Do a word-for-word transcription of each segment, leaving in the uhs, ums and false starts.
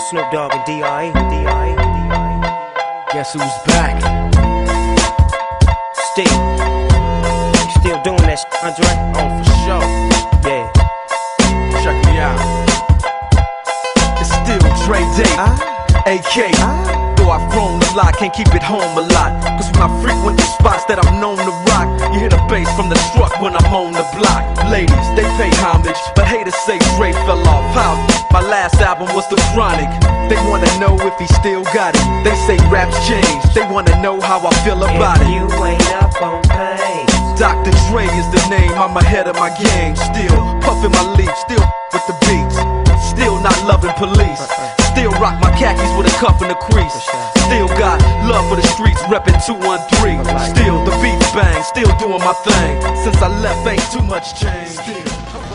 Snoop Dogg and D I E. Guess who's back? Steve. Still doing that shit, Andre? Oh, for sure. Yeah. Check me out. It's still Dre Day, Ah. A K. Ah. Though I've grown a lot, can't keep it home a lot. Cause when I frequent the spots that I'm known to rock, you hear the bass from the truck when I'm on the block. Ladies, they pay homage, but haters say Dre fell off. How? My last album was The Chronic. They wanna know if he still got it. They say raps change, they wanna know how I feel about If it. you ain't up on pace, Doctor Dre is the name, I'm ahead of my game. Still puffin' my leaf, still with the beats. Still not loving police. Still rock my khakis with a cuff and a crease. Still got love for the streets, reppin' two one three. Still the beats bang, still doing my thing. Since I left ain't too much change. Still.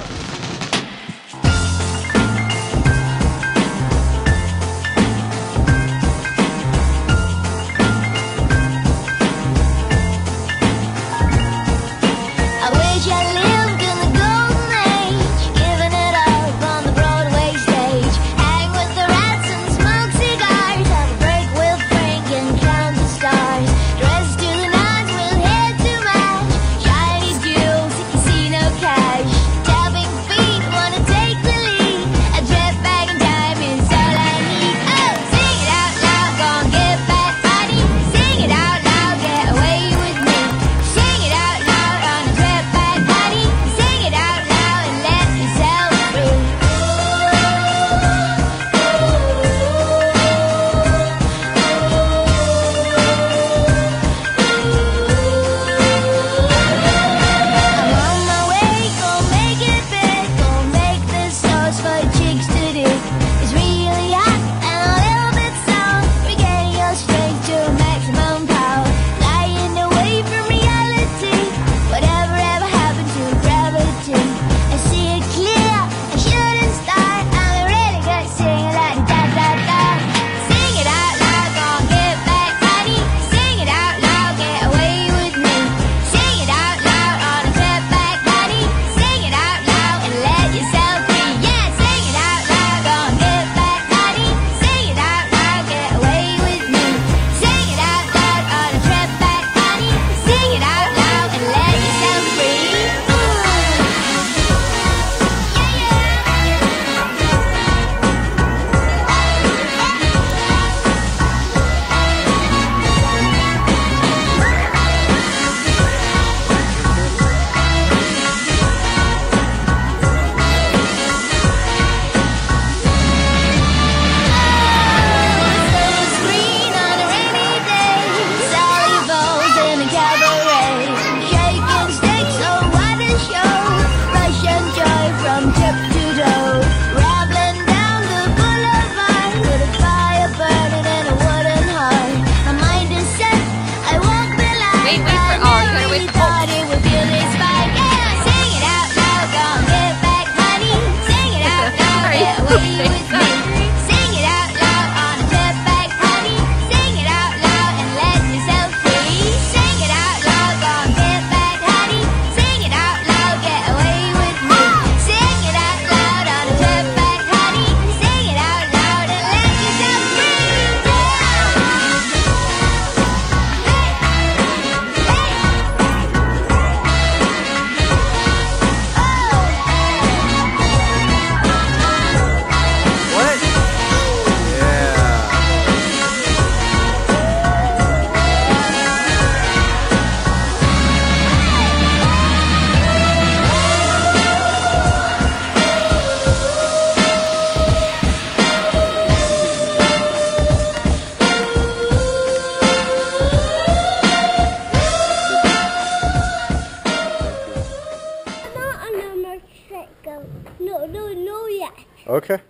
No, no, no yet. Okay.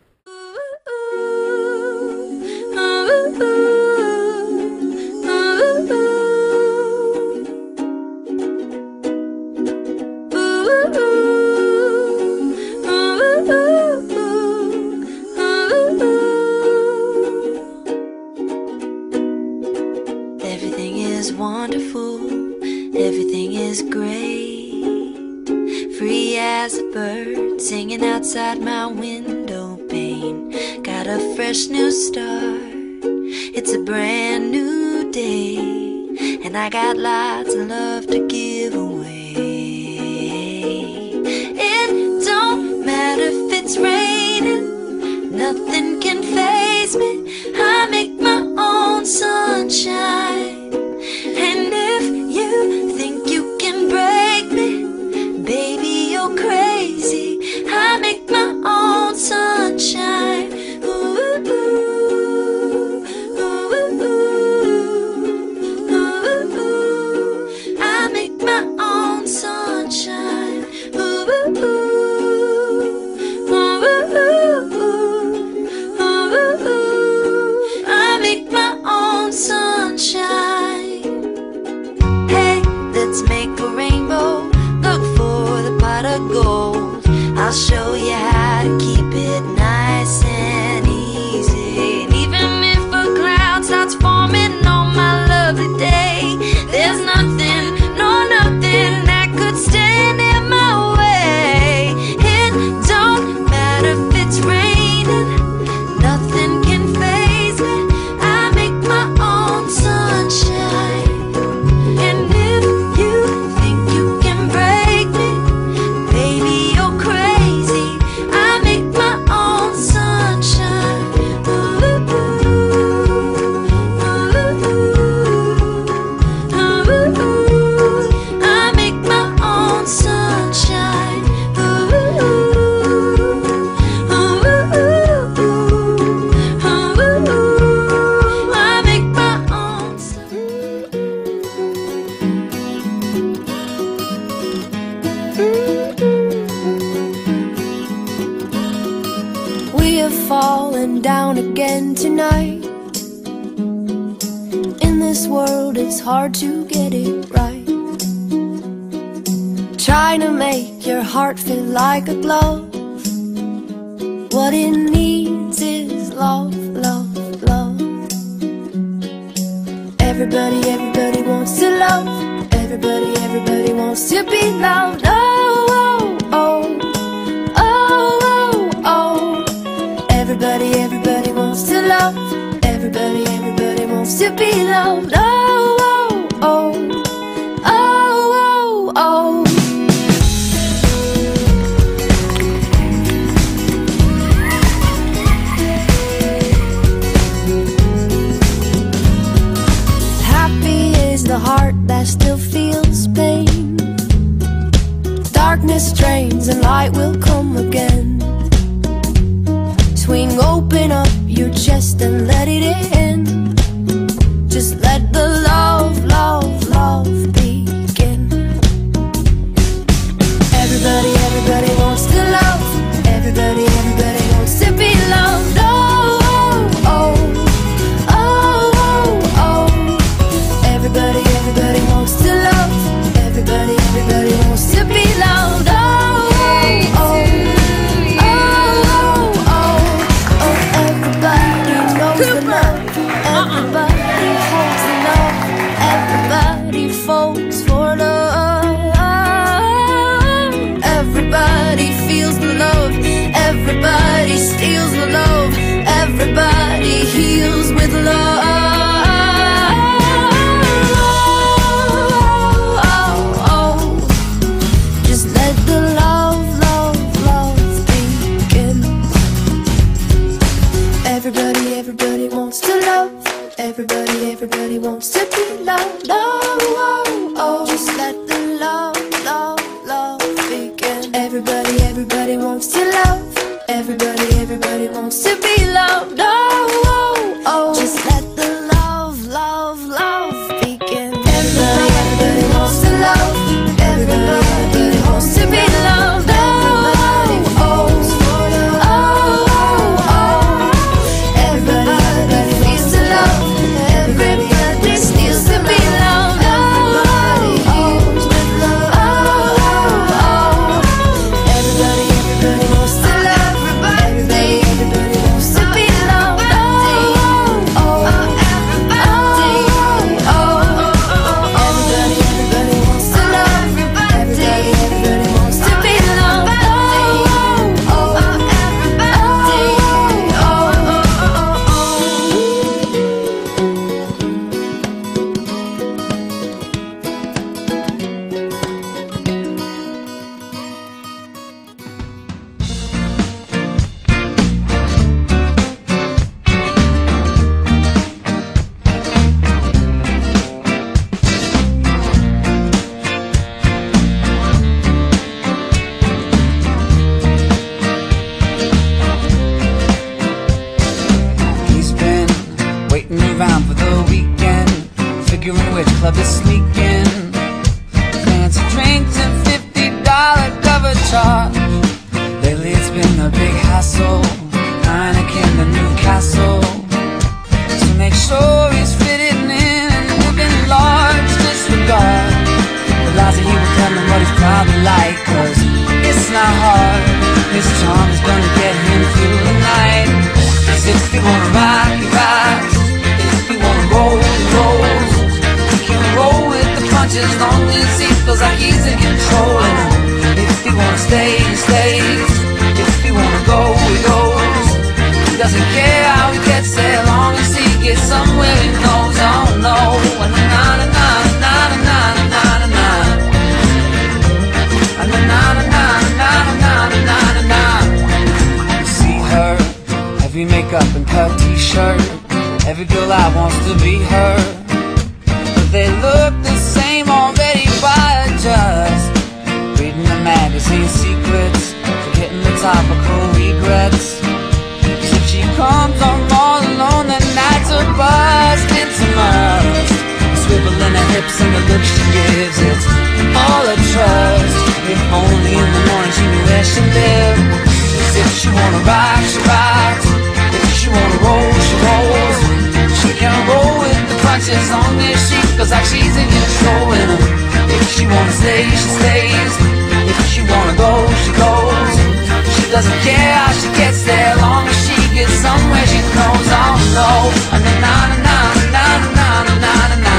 Everything is wonderful, everything is great, free as a bird singing outside my window pane. Got a fresh new start. It's a brand new day, and I got lots of love to give away. It don't matter if it's raining, nothing can faze me. I make my own sunshine. And if you think you can break me, baby, you're crazy. I make my own sunshine. Ooh, ooh, ooh, ooh, ooh, ooh. I make my own sunshine. Ooh, ooh, ooh, ooh, ooh, ooh, ooh. I make my own sunshine. Hey, let's make a rainbow. Look for the pot of gold. I'll show you how to keep it nice and easy. And even if a cloud starts forming on my lovely day, there's nothing, no nothing that could stand in my way. It don't matter if it's raining, nothing can faze me. I make my own sunshine. And if you think you can break me, baby, you're crazy. I make my own sunshine. Ooh, ooh, ooh, ooh, ooh. I make my own sunshine. Ooh, ooh, ooh, ooh, ooh. I make my own sunshine. We have fallen down again tonight. In this world it's hard to get it right. Trying to make your heart feel like a glove. What it needs is love, love, love. Everybody, everybody wants to love. Everybody, everybody wants to be loved. Oh, oh, oh, oh, oh, oh. Everybody, everybody wants to love. Everybody, everybody wants to be loved. Oh, oh, oh, oh, oh, oh. Happy is the heart that still feels pain. Darkness drains and light will come again. Swing open up your chest and let it in. Just let the love, love, love begin. Everybody, everybody wants to love. Everybody, everybody wants to be loved. Oh, oh, oh, oh, oh. Everybody, everybody wants to love. Everybody, everybody wants to be loved. Oh, oh, oh. Everybody knows the love. Everybody holds the love. Everybody falls for love. Everybody feels the love. Everybody steals the love. Everybody heals with love. Oh, oh. Just let the love, love, love begin. Everybody, everybody wants to love. Everybody, everybody wants to be loved. Oh, oh, oh. Just let the love, love, love begin. Everybody, everybody wants to love. Everybody, everybody wants to be loved. Oh, oh, oh. Just let the love, love, love begin. Everybody, everybody wants to love. Everybody wants to be loved. Oh, oh, oh, oh, oh. Everybody needs to love. Everybody steals to be loved. Oh, oh, with love. Oh, oh, oh. Everybody, everybody wants to love. Everybody, everybody wants to be loved. cause it's not hard. His charm is gonna get him through the night. Cause if you wanna rock, he rocks. If you wanna roll, he rolls. He can roll with the punches long as he feels like he's in control. And if you wanna stay, he stays. If you wanna go, he goes. He doesn't care how he gets there, long as he gets somewhere he knows. Oh no, and na na na na na na na na na. Na na na na na na na na na. You see her, heavy makeup and cut t-shirt. Every girl out wants to be her, but they look the same already by just reading the magazine secrets, forgetting the topical regrets. Cause if she comes home all alone, the nights are buzzed into must. Swiveling her hips and the look she gives, it's all a trust. If only in the morning she knew where she lived. Cause if she wanna rock, she rocks. If she wanna roll, she rolls. She can roll with the punches, long as she feels like she's in control. And if she wanna stay, she stays. If she wanna go, she goes. She doesn't care how she gets there, long as she gets somewhere she knows. Oh no, na na na na na na na na na.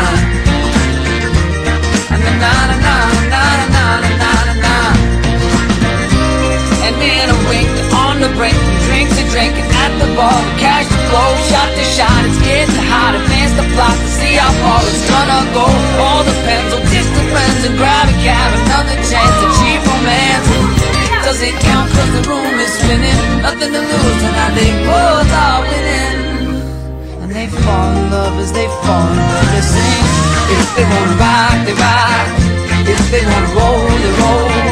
Na na na na na na na na na. And in a wink, on the brink, from drink to drink, and at the bar, we cash the flow, shot to shot. It's getting hot, advance the plot to see how far it's gonna go. All depends on distant friends and grab a cab, another chance to cheap romance. Does it count cause the room is spinning? Nothing to lose tonight, they both are winning. And they fall in love as they fall in love, they sing. If they wanna rock, they rock. If they wanna roll, they roll.